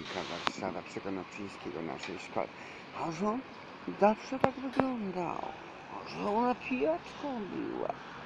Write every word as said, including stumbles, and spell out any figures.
kierownika Warszawa Naczyńskiego naszej szkoły. A że on zawsze tak wyglądał. A że ona pijaczką była.